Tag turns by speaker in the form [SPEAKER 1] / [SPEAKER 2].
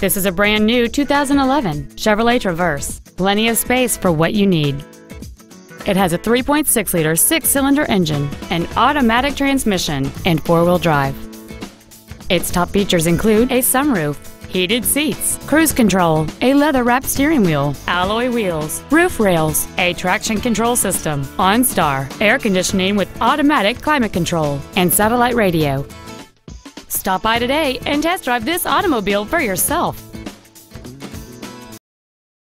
[SPEAKER 1] This is a brand new 2011 Chevrolet Traverse. Plenty of space for what you need. It has a 3.6-liter six-cylinder engine, an automatic transmission, and four-wheel drive. Its top features include a sunroof, heated seats, cruise control, a leather-wrapped steering wheel, alloy wheels, roof rails, a traction control system, OnStar, air conditioning with automatic climate control, and satellite radio. Stop by today and test drive this automobile for yourself.